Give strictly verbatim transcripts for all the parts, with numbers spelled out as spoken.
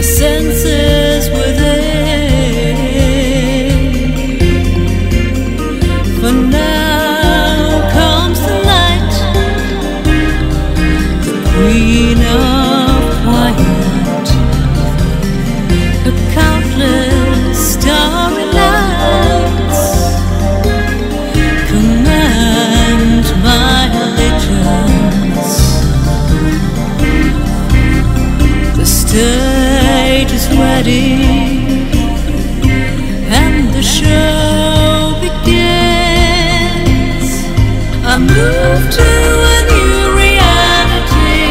senses within. For now comes the light, the queen of quiet, her countless starry lights command my allegiance. The stage is ready and the show begins. I move to a new reality,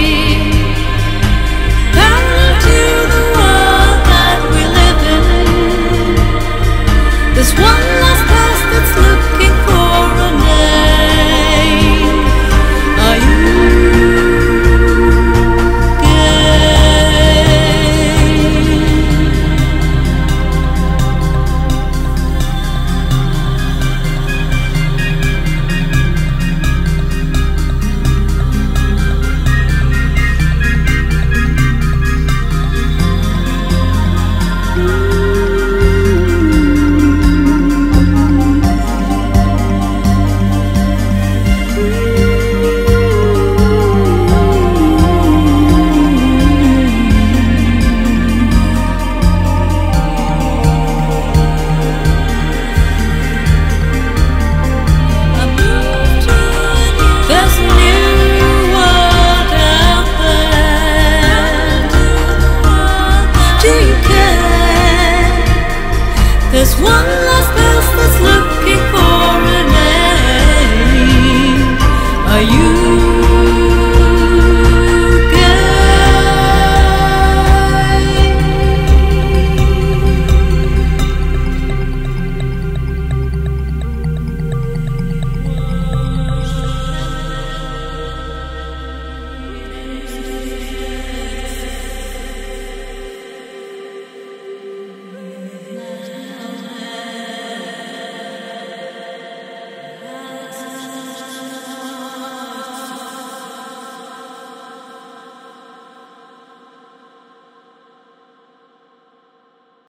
parallel to the world that we live in. There's one last past that's looking for a name. Are you there's one